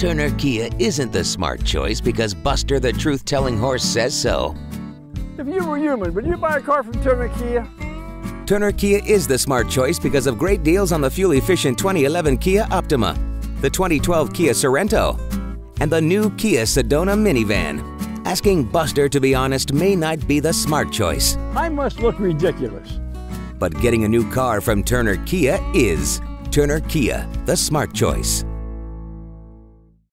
Turner Kia isn't the smart choice because Buster the truth-telling horse says so. If you were human, would you buy a car from Turner Kia? Turner Kia is the smart choice because of great deals on the fuel-efficient 2011 Kia Optima, the 2012 Kia Sorento, and the new Kia Sedona minivan. Asking Buster to be honest may not be the smart choice. I must look ridiculous. But getting a new car from Turner Kia is. Turner Kia, the smart choice.